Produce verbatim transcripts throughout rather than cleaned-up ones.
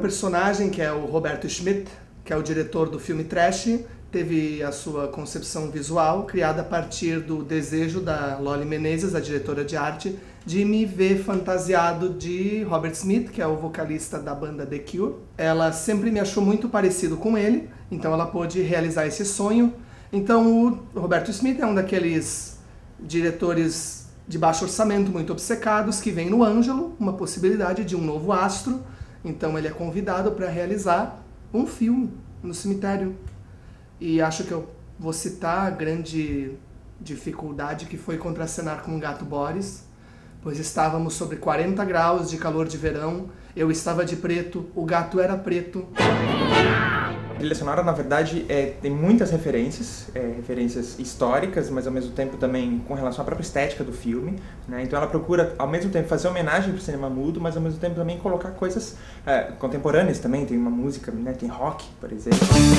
personagem, que é o Roberto Schmidt, que é o diretor do filme Trash, teve a sua concepção visual criada a partir do desejo da Loli Menezes, a diretora de arte, de me ver fantasiado de Robert Smith, que é o vocalista da banda The Cure. Ela sempre me achou muito parecido com ele, então ela pôde realizar esse sonho. Então o Roberto Smith é um daqueles diretores de baixo orçamento, muito obcecados, que vem no Ângelo, uma possibilidade de um novo astro. Então ele é convidado para realizar um filme no cemitério. E acho que eu vou citar a grande dificuldade que foi contracenar com o Gato Boris, pois estávamos sobre quarenta graus de calor de verão, eu estava de preto, o gato era preto. A trilha sonora, na verdade, é, tem muitas referências, é, referências históricas, mas ao mesmo tempo também com relação à própria estética do filme, né? Então ela procura, ao mesmo tempo, fazer homenagem para o cinema mudo, mas ao mesmo tempo também colocar coisas é, contemporâneas também. Tem uma música, né? Tem rock, por exemplo.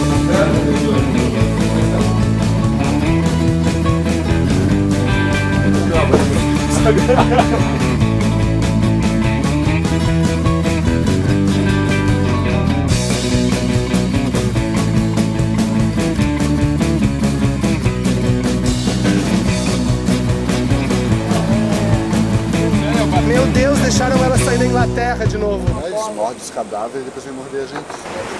Meu Deus, deixaram ela sair da Inglaterra de novo. Eles mordem os cadáveres e depois vem morder a gente.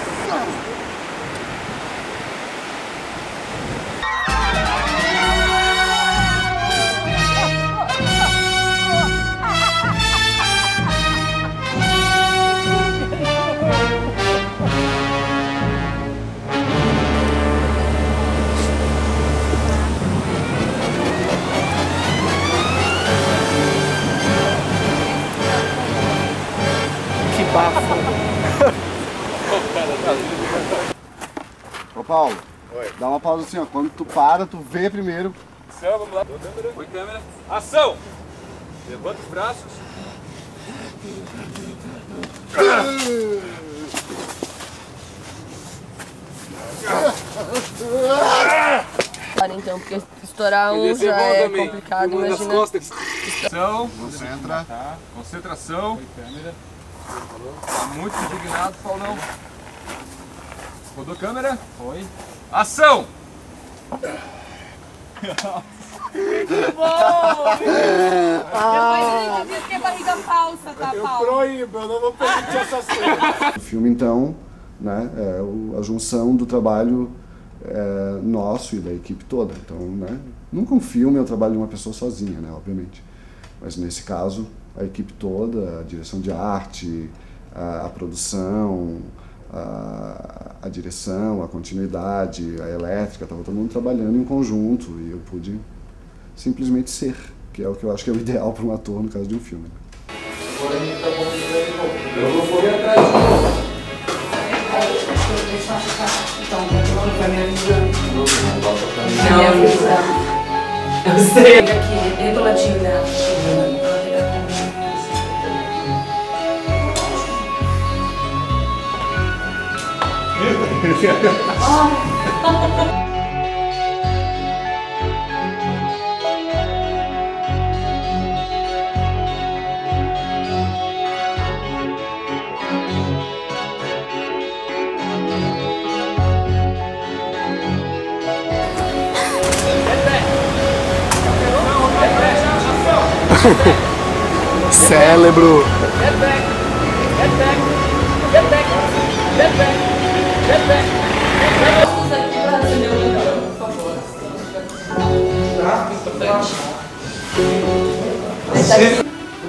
Ô Paulo, oi. Dá uma pausa assim, ó. Quando tu para, tu vê primeiro. Ação, vamos lá. Oi, câmera. Ação! Levanta os braços. Então, porque estourar um já é complicado, imagina. Costas. Ação. Concentra. Tá. Concentração. Oi, câmera. Tá muito indignado, Paulão. Rodou câmera? Foi. Ação! Muito bom! Depois ele diz que é barriga falsa, tá, Paulo? Eu proíbo, eu não vou permitir essas coisas. O filme, então, né, é a junção do trabalho é, nosso e da equipe toda. Então, né, nunca um filme é o trabalho de uma pessoa sozinha, né, obviamente. Mas nesse caso, a equipe toda, a direção de arte, a, a produção, a, a direção, a continuidade, a elétrica, estava todo mundo trabalhando em conjunto e eu pude simplesmente ser, que é o que eu acho que é o ideal para um ator no caso de um filme. Agora a gente tá convidando de novo. Eu vou correr atrás de novo. Então, vai me avisando. Não, Vai me avisando. Eu sei. Aqui, entra o latinho dela. Cérebro! Get back! Get back! Get back! Get back! Get back! Vamos aqui para acender o link, por favor. Tá? Importante. Você...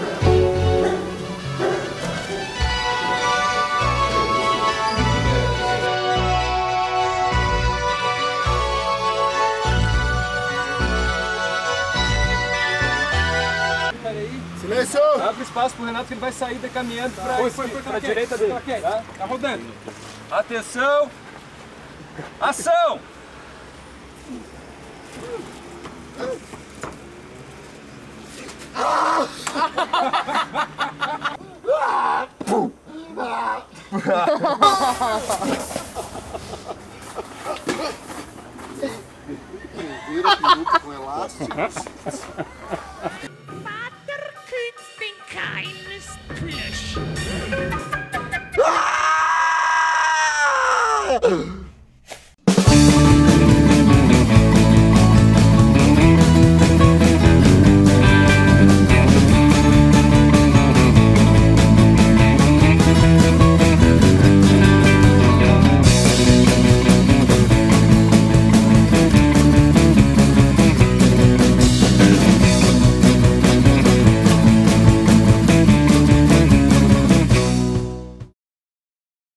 Silêncio! Abre espaço pro Renato que ele vai sair caminhando para a direita dele. Tá? Tá rodando. Atenção! Ação! Vira a peruca com elástico.